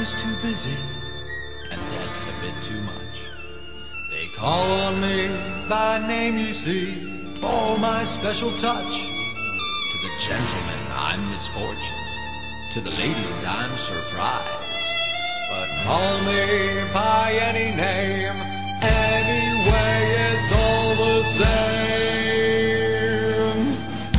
is too busy, and Dad's a bit too much. They call on me by name, you see, for my special touch. To the gentlemen, I'm misfortune. To the ladies, I'm surprise. But call me by any name, anyway, it's all the same.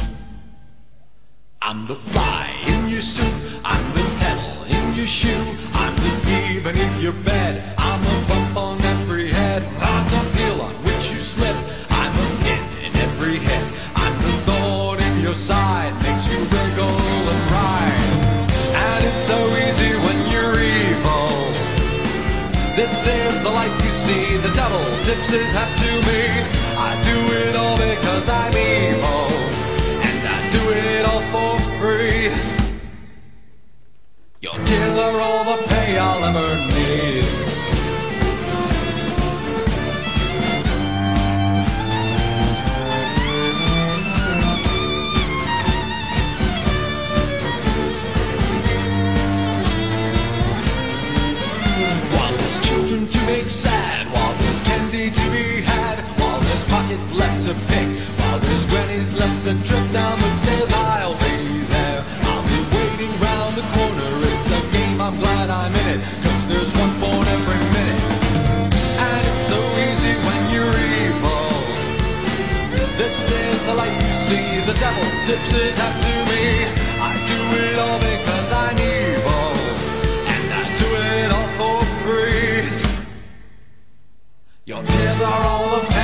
I'm the fly in your suit, I'm the pedal in your shoe, I'm the thief beneath your bed, I'm a bump on every head, I'm the heel on which you slip, I'm a pin in every hit, I'm the thorn in your side, makes you wriggle and ride. And it's so easy when you're evil. This is the life you see, the devil tips his hat to me. I do it all because I'm evil, and I do it all for free. Your tears are all the pay I'll ever need. While there's children to make sad, while there's candy to be had, while there's pockets left to pick, while there's grannies left to drip down the stairs, I'll be there. I'll be waiting round the corner. It's a game, I'm glad I'm in it, 'cause there's one born every minute. And it's so easy when you're evil. This is the life you see, the devil tips his hat to me. I do it all because I'm evil, and I do it all for free. Your tears are all the